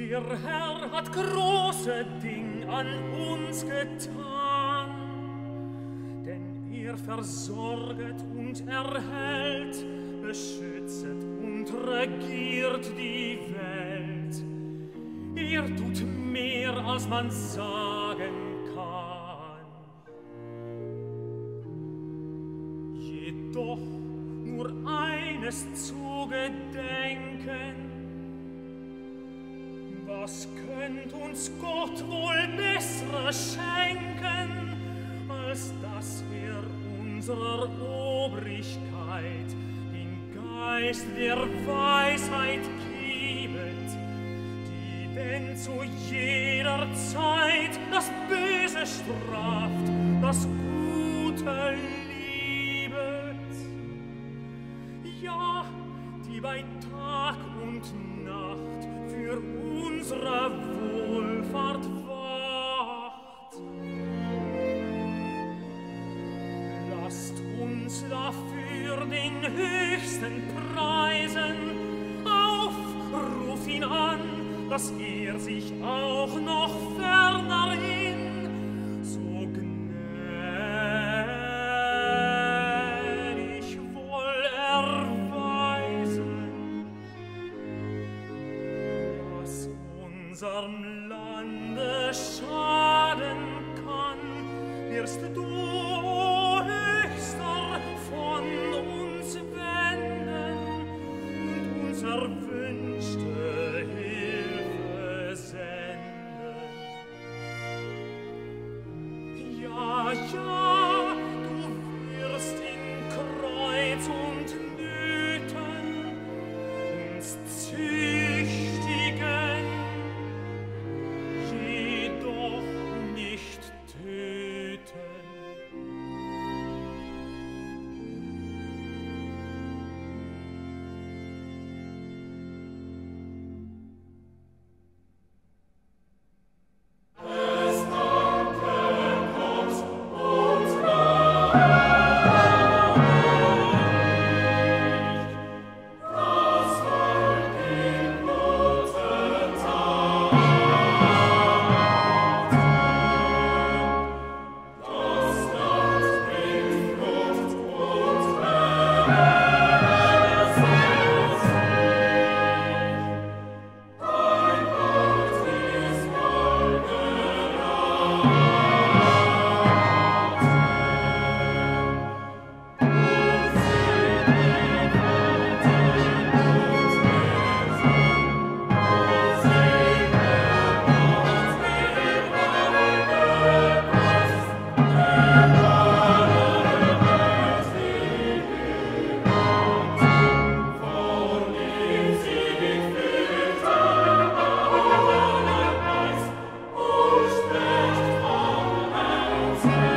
Der Herr hat große Ding an uns getan, denn er versorget und erhält, beschützet und regiert die Welt. Er tut mehr, als man sagen kann. Jedoch nur eines zu gedenken: Was könnt uns Gott wohl Besseres schenken, als dass er unserer Obrigkeit den Geist der Weisheit gibet, die denn zu jeder Zeit das Böse straft, das Gute liebet? Ja, die bei Tag und Nacht für unsere Wohlfahrt wacht. Lasst uns dafür den Höchsten preisen. Auf, ruf ihn an, dass er sich auch noch fernerhin so gnädig wohl erweisen, was unserem Lande schaden kann, wirst du, o Höchster, von uns wenden und uns erwünschte Hilfe senden. Ja, ja, du wirst in Kreuz und Nöten uns züchtigen, jedoch nicht töten. Amen.